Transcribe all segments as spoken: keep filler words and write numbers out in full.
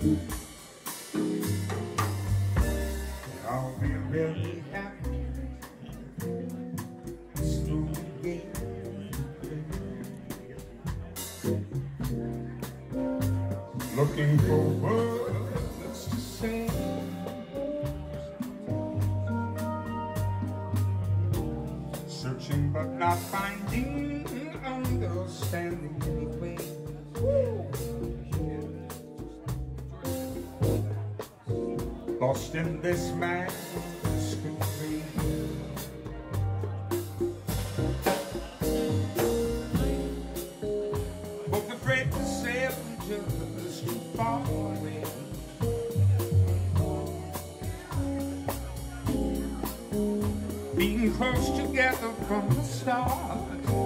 I'll be really happy. Through the gate. Looking for words to say. Searching but not finding, understanding anyway. Lost in this man's story. Both afraid to sail just too far away. Being close together from the start.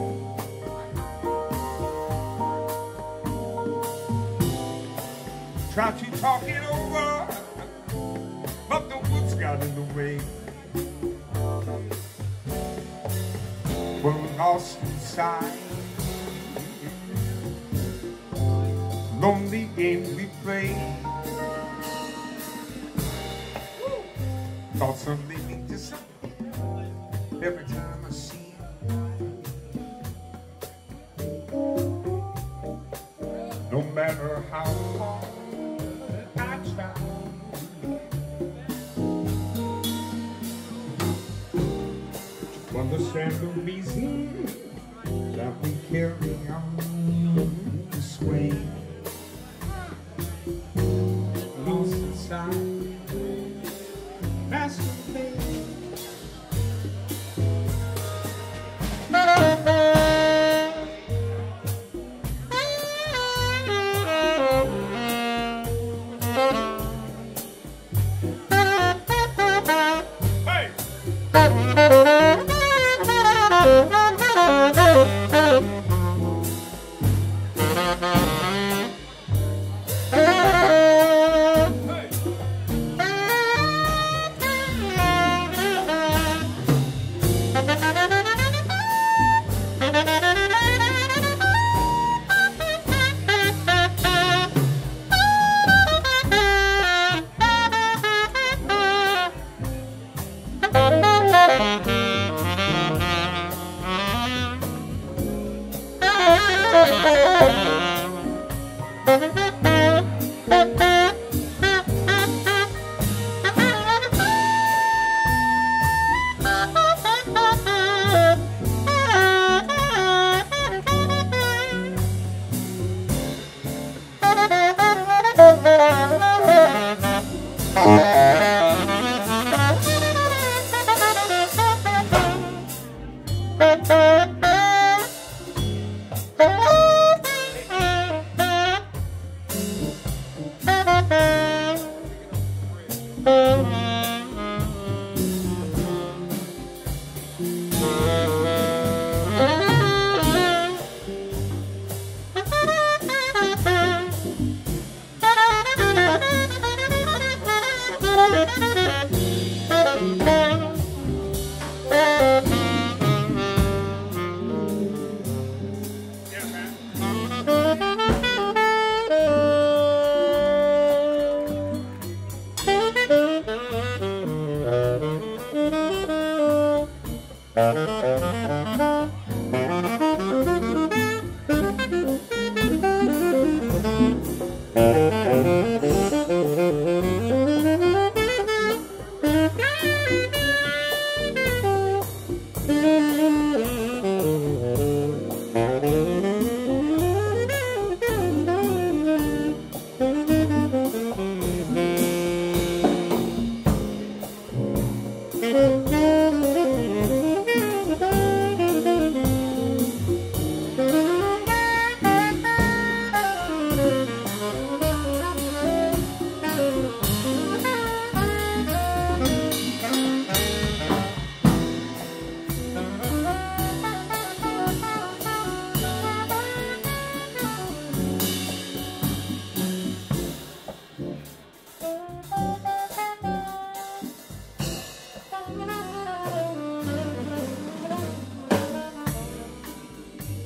Tried to talk it over, but the woods got in the way. We're lost inside. Lonely game we play. Thoughts of leaving disappear every time I see you. No matter how hard I try, to understand the reason that we carry on this way. Lost inside, masturbate.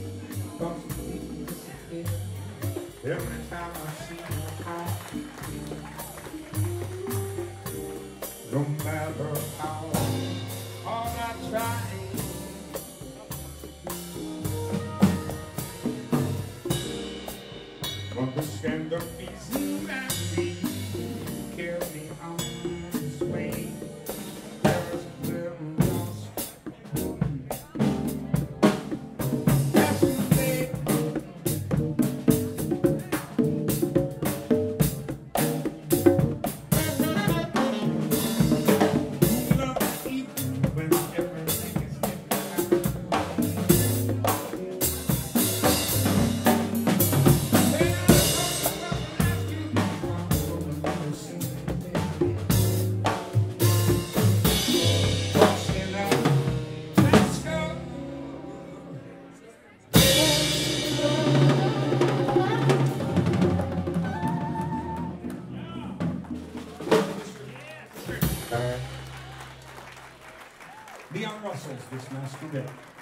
Every time I see you, Understand the reason that we carry on this way. There's a little lost. That's the day. Love even when everything is different. Leon Russell's this masquerade.